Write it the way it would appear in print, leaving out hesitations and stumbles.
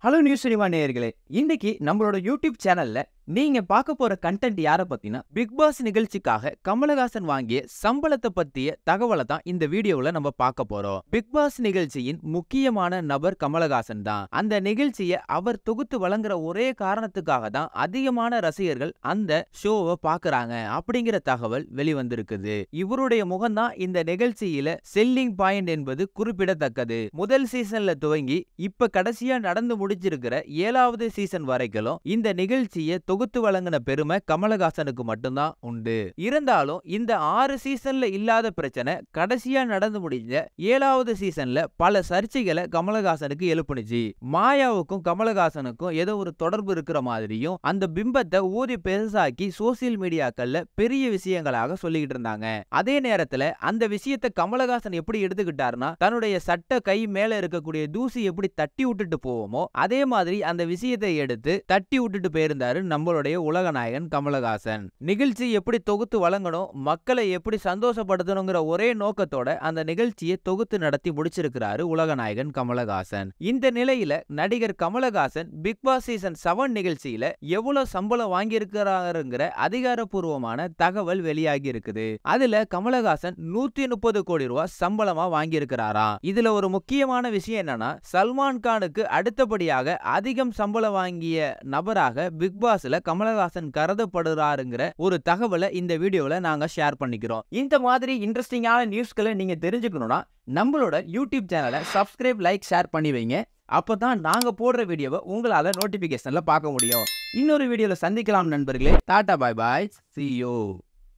Hello news cinema நேயர்களே, இன்னைக்கு நம்மளோட யூடியூப் சேனல்ல நீங்க பார்க்க போற கண்டென்ட் யார பத்தினா பிக் பாஸ் நிகழ்ச்சிக்காக கமலஹாசன் வாங்கிய சம்பளத்தை பத்திய தகவலை தான் இந்த வீடியோல நம்ம பார்க்க போறோம். பிக் பாஸ் நிகழ்ச்சியின் முக்கியமான நபர் கமலஹாசன் தான். அந்த நிகழ்ச்சியை அவர் தொகுத்து வழங்குற ஒரே காரணத்துக்காக தான் அதிகமான ரசிகர்கள் அந்த ஷோவை பாக்குறாங்க அப்படிங்கிற தகவல் வெளிவந்திருக்குது. இவருடைய முகம்தான் இந்த நிகழ்ச்சியில செல்லிங் பாயிண்ட் என்பது குறிப்பிடத்தக்கது. முதல் சீசன்ல துவங்கி இப்ப கடைசியா நடந்து முடிச்சிருக்கிற 7வது சீசன் வரைக்கும் இந்த நிகழ்ச்சியை தொகுத்து வழங்கின பெருமை கமலஹாசனுக்கு மட்டும்தான் உண்டு. இருந்தாலும் இந்த 6 சீசன்ல இல்லாத பிரச்சனை கடைசியா நடந்து முடிஞ்ச 7வது சீசன்ல பல சர்ச்சைகளை கமலஹாசனுக்கு எழுப்புனுச்சு. மாயாவுக்கும் கமலஹாசனுக்கும் ஏதோ ஒரு தொடர்பு இருக்கிற மாதிரியும் அந்த பிம்பத்தை ஊதி பெருசாக்கி சோசியல் மீடியாக்கள்ல பெரிய விஷயங்களாக சொல்லிக்கிட்டு இருந்தாங்க. அதே நேரத்துல அந்த விஷயத்தை கமலஹாசன் எப்படி எடுத்துக்கிட்டாருன்னா, தன்னுடைய சட்ட கை மேல இருக்கக்கூடிய தூசி எப்படி தட்டி விட்டுட்டு போவோமோ அதே மாதிரி அந்த விஷயத்தை எடுத்து தட்டி விட்டுட்டு போயிருந்தாரு நம்மளுடைய உலகநாயகன் கமலஹாசன். நிகழ்ச்சி எப்படி தொகுத்து வழங்கணும், மக்களை எப்படி சந்தோஷப்படுத்தணுங்கிற ஒரே நோக்கத்தோட அந்த நிகழ்ச்சியை தொகுத்து நடத்தி முடிச்சிருக்கிறாரு உலகநாயகன் கமலஹாசன். இந்த நிலையில நடிகர் கமலஹாசன் பிக் பாஸ் சீசன் 7 நிகழ்ச்சியில எவ்வளவு சம்பளம் வாங்கியிருக்கிறாருங்கிற அதிகாரப்பூர்வமான தகவல் வெளியாகி இருக்குது. அதுல கமலஹாசன் 130 கோடி ரூபாய் சம்பளமா வாங்கியிருக்கிறாராம். இதுல ஒரு முக்கியமான விஷயம் என்னன்னா, சல்மான் கானுக்கு அடுத்தபடியாக அதிகம் சம்பளம் வாங்கிய நபராக பிக் பாஸ்ல கமலஹாசன் கருதப்படுறாருங்கிற ஒரு தகவலை இந்த வீடியோல நாங்க ஷேர் பண்ணிக்கிறோம். இந்த மாதிரி இன்ட்ரெஸ்டிங்கான நியூஸ்களை நீங்க தெரிஞ்சுக்கணும்னா நம்மளோட யூடியூப் சேனலை சப்ஸ்கிரைப், லைக், ஷேர் பண்ணி வைங்க. அப்பதான் நாங்க போடுற வீடியோவை உங்களால நோட்டிபிகேஷன்ல பார்க்க முடியும். இன்னொரு வீடியோல சந்திக்கலாம் நண்பர்களே. டாடா, பாய் பாய், see you.